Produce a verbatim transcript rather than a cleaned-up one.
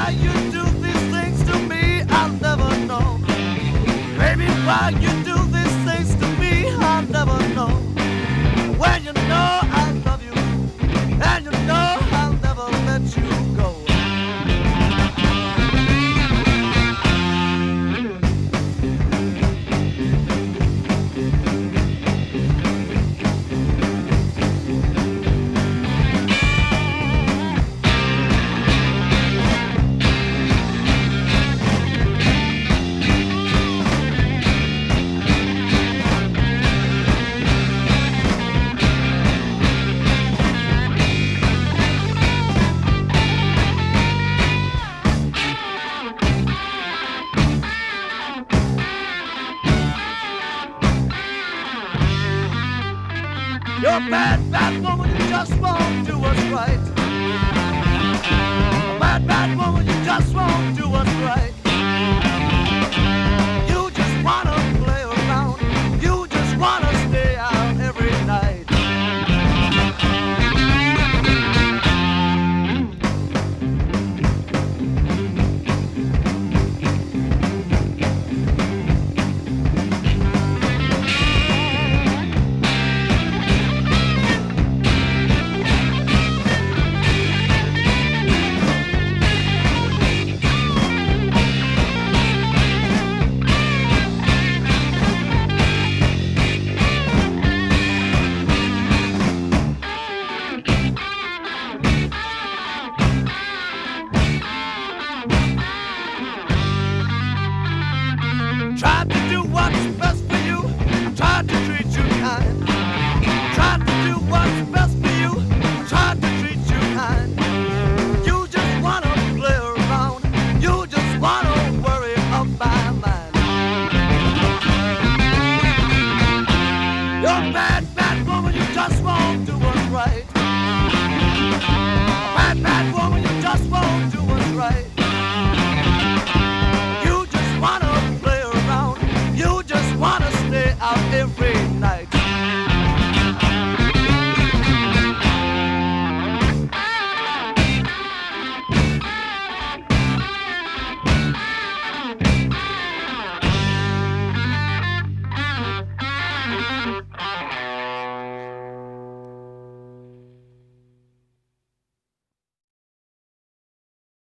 why you do these things to me, I'll never know. Baby, why you do these things to me, I'll never know. When you know I love you, and you know I'll never let you go. You're a bad, bad woman, you just won't do what's right. A bad, bad woman, you just won't do what's right. You just wanna play around, you just wanna stay out every night. Tried to do what's best for you, tried to treat you kind. Tried to do what's best for you, tried to treat you kind. You just wanna play around, you just wanna worry of my mind. You're a bad, bad woman, you just won't do what's right. A bad, bad woman, you just won't do what's right. You just wanna play around, you just wanna stay out every night.